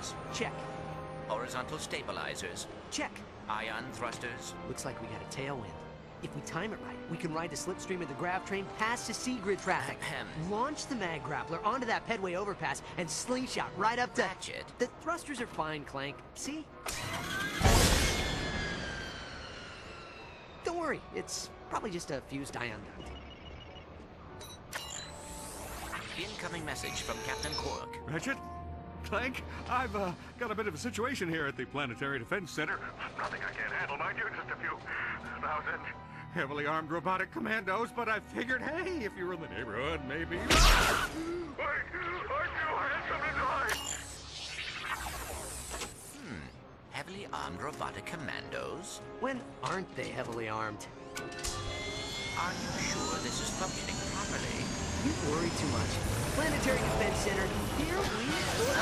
thrusters. Check. Horizontal stabilizers. Check. Ion thrusters. Looks like we got a tailwind. If we time it right, we can ride the slipstream of the grav train past the Seagrid traffic. Launch the mag grappler onto that pedway overpass and slingshot right up to... Ratchet. The thrusters are fine, Clank. See? Don't worry, it's probably just a fused ion duct. Incoming message from Captain Quark. Ratchet? Clank? I've got a bit of a situation here at the Planetary Defense Center. Nothing I can't handle, mind you. Just a few thousand heavily armed robotic commandos, but I figured, hey, if you were in the neighborhood, maybe... Wait! Aren't you handsome to die? Heavily armed robotic commandos? When aren't they heavily armed? Are you sure this is functioning properly? You worry too much. Planetary Defense Center, here we go.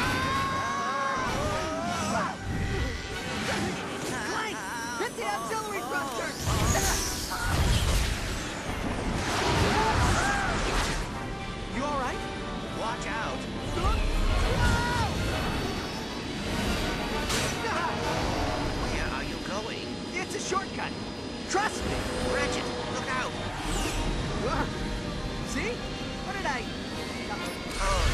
Clank! Hit the auxiliary thruster! You all right? Watch out! Where are you going? It's a shortcut. Trust me. Ratchet, look out! See? What did I... Oh,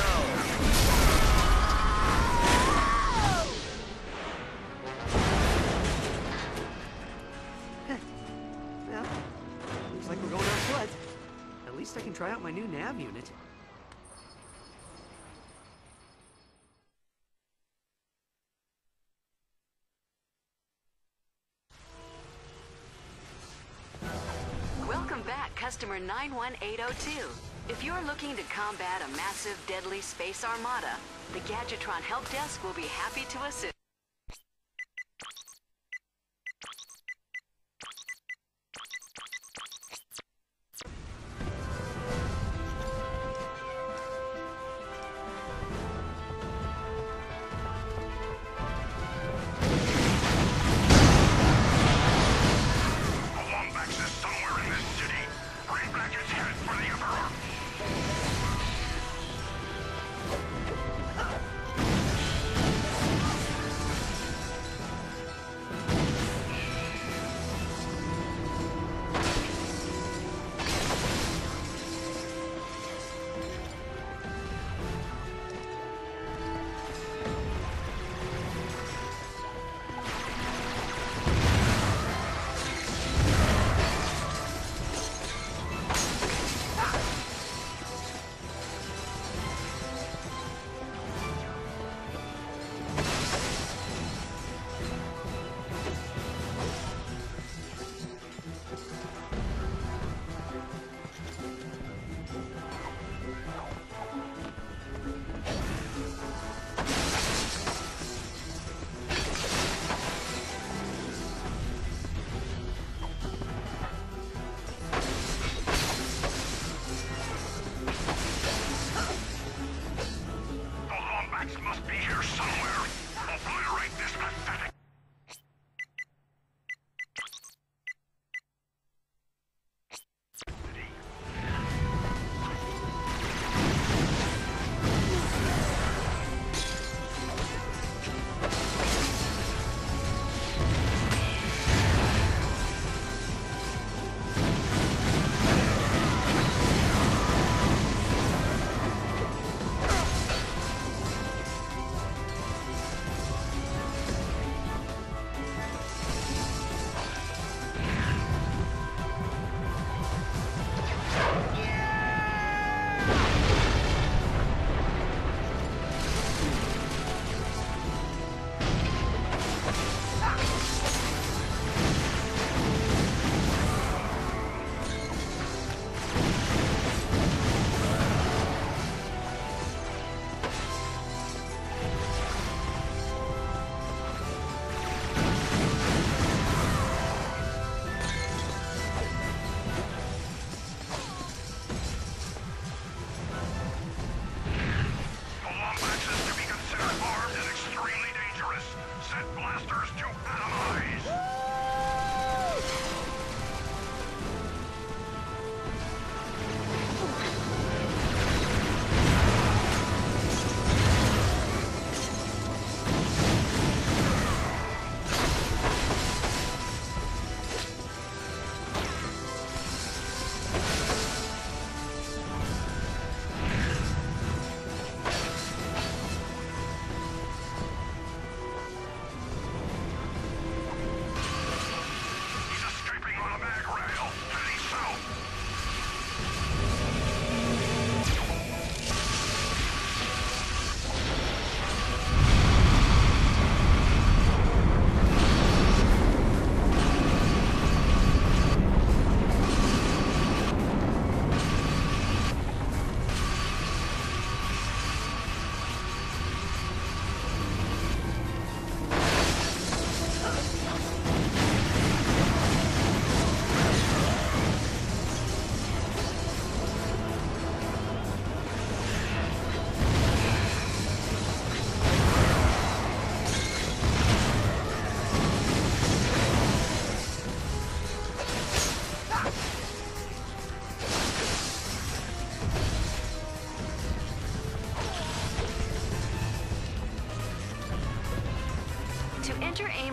Well, looks like we're going on foot. At least I can try out my new nav unit. Welcome back, customer 91802. If you're looking to combat a massive, deadly space armada, the Gadgetron Help Desk will be happy to assist.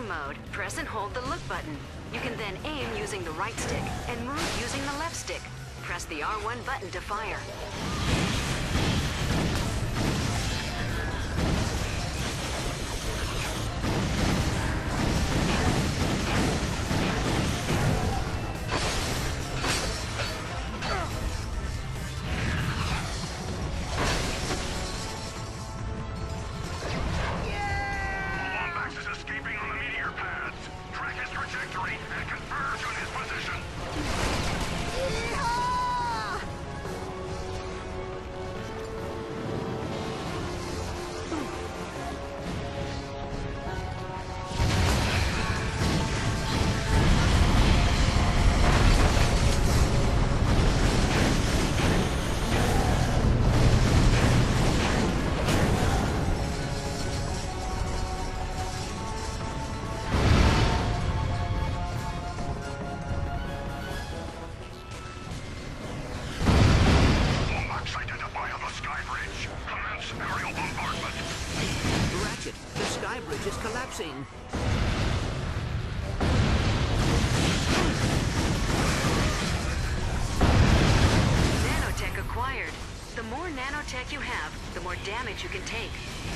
mode, press and hold the look button. You can then aim using the right stick and move using the left stick. Press the R1 button to fire. Ratchet, the sky bridge is collapsing. Nanotech acquired. The more nanotech you have, the more damage you can take.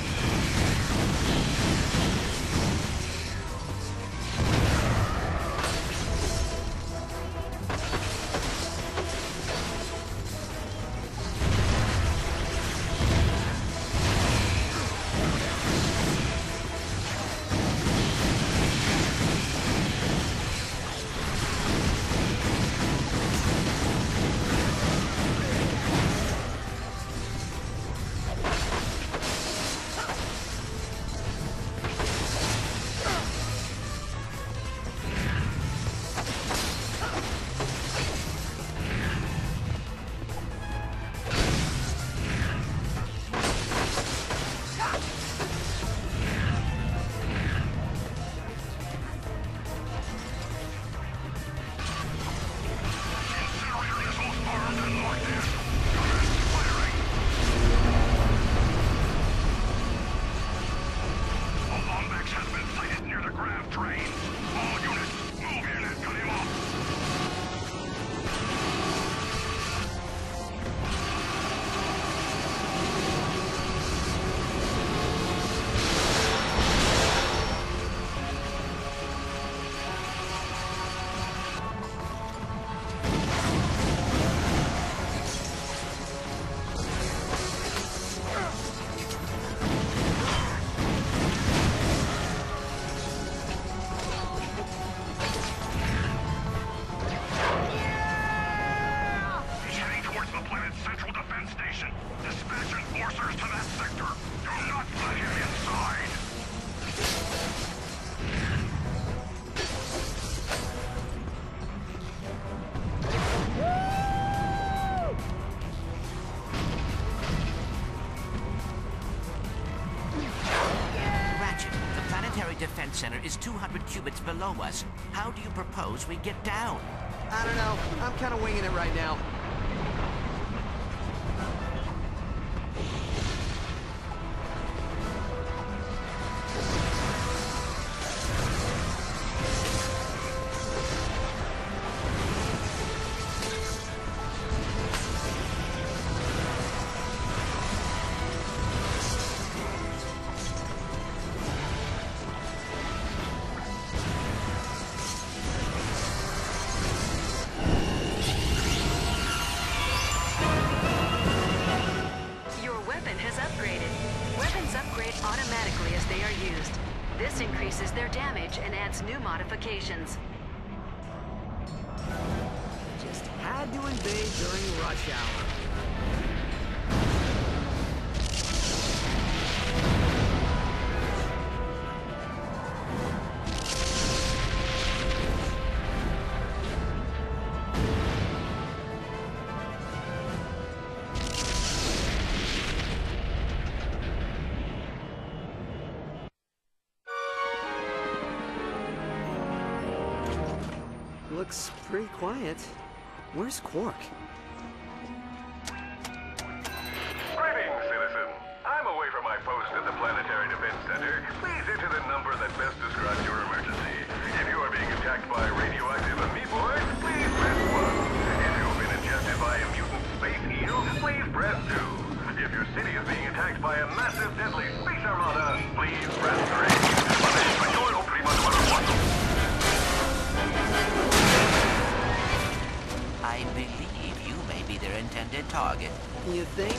Defense center is 200 cubits below us. How do you propose we get down? I don't know. I'm kind of winging it right now. Automatically as they are used. This increases their damage and adds new modifications. Just had to invade during rush hour. Looks pretty quiet. Where's Quark? Greetings, citizen. I'm away from my post at the Planetary Defense Center. Please enter the number number that best describes your emergency. If you are being attacked by radioactive amoeboids, please press 1. If you've been ingested by a mutant space eel, please press 2. If your city is being attacked by a massive deadly space armada, please press 3. I believe you may be their intended target. You think?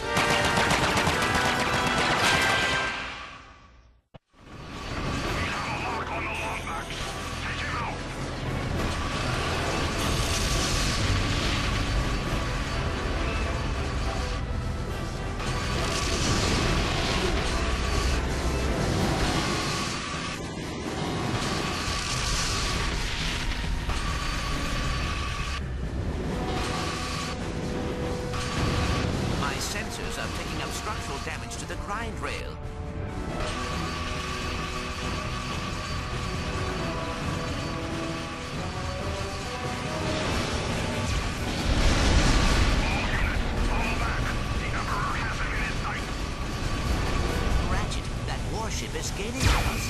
Sensors are picking up structural damage to the grind rail. Ratchet, that warship is gaining on us.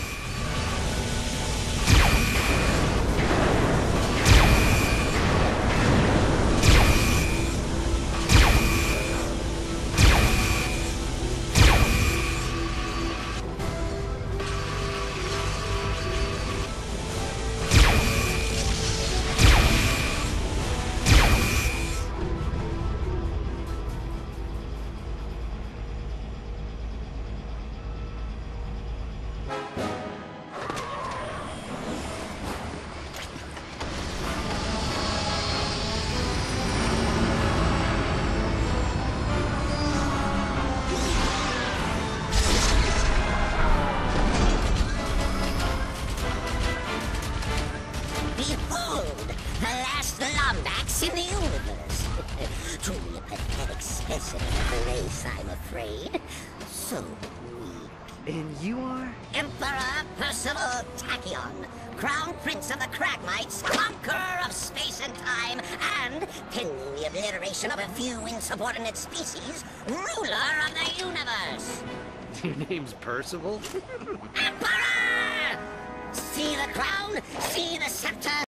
In the universe. Truly a pathetic specimen of the race, I'm afraid. So weak. And you are? Emperor Percival Tachyon, Crown Prince of the Cragmites, conqueror of space and time, and, pending the obliteration of a few insubordinate species, ruler of the universe. Your name's Percival? Emperor! See the crown, see the scepter,